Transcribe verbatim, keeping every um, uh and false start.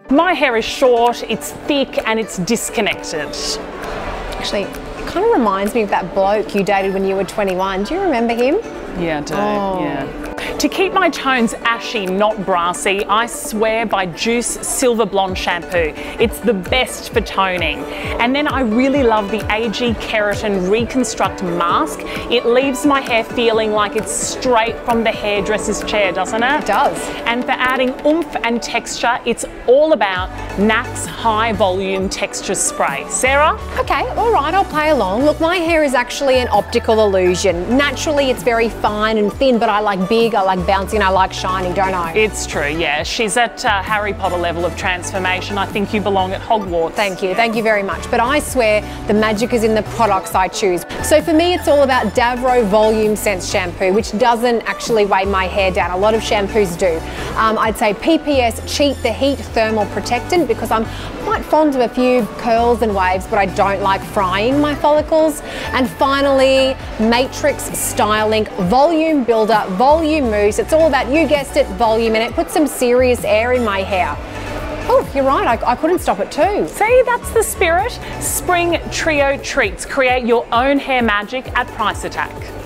My hair is short, it's thick and it's disconnected. Actually, it kind of reminds me of that bloke you dated when you were twenty-one. Do you remember him? Yeah, I do, Oh. yeah. To keep my tones ashy, not brassy, I swear by Juice Silver Blonde Shampoo. It's the best for toning. And then I really love the A G Keratin Reconstruct Mask. It leaves my hair feeling like it's straight from the hairdresser's chair, doesn't it? It does. And for adding oomph and texture, it's all about N A C's High Volume Texture Spray. Sarah? Okay, all right, I'll play along. Look, my hair is actually an optical illusion. Naturally, it's very fine and thin, but I like big, I like bouncy, and I like shiny, don't I? It's true, yeah. She's at uh, Harry Potter level of transformation. I think you belong at Hogwarts. Thank you, thank you very much. But I swear the magic is in the products I choose. So for me, it's all about Davro Volume Sense Shampoo, which doesn't actually weigh my hair down. A lot of shampoos do. Um, I'd say P P S Cheat the Heat Thermal Protectant, because I'm quite fond of a few curls and waves, but I don't like frying my follicles. And finally, Matrix Styling Volume Builder Volume Mousse. It's all about, you guessed it, volume, and it puts some serious air in my hair. Oh, you're right, I, I couldn't stop it too. See, that's the spirit. Spring Trio Treats. Create your own hair magic at Price Attack.